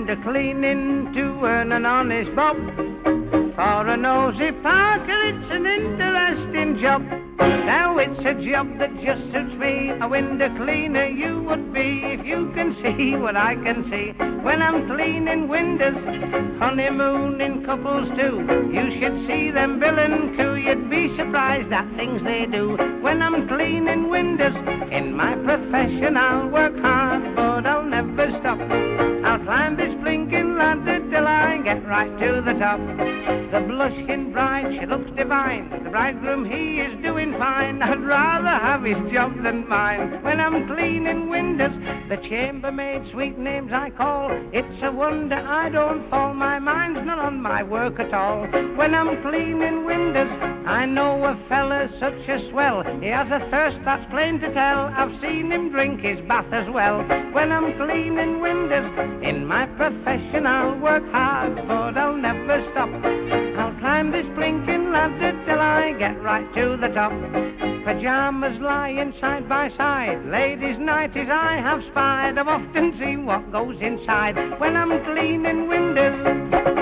window cleaning to earn an honest bob. For a nosy Parker, it's an interesting job. Now it's a job that just suits me. A window cleaner you would be if you can see what I can see. When I'm cleaning windows, honeymooning couples too. You should see them bill and coo. You'd be surprised at things they do. When I'm cleaning windows, in my profession I'll work hard, but I'll never stop. I'll climb this blinking ladder till I get right to the top. The blushing bride, she looks divine. The bridegroom, he is doing fine. I'd rather have his job than mine. When I'm cleaning windows, the chambermaid, sweet names I call. It's a wonder I don't fall. My mind's not on my work at all. When I'm cleaning windows, I know a fella's such a swell. He has a thirst that's plain to tell. I've seen him drink his bath as well. When I'm cleaning windows, in my profession I'll work hard, but I'll never stop. I'll climb this blinking ladder till I get right to the top. Pajamas lying side by side, ladies' nighties I have spied. I've often seen what goes inside when I'm cleaning windows.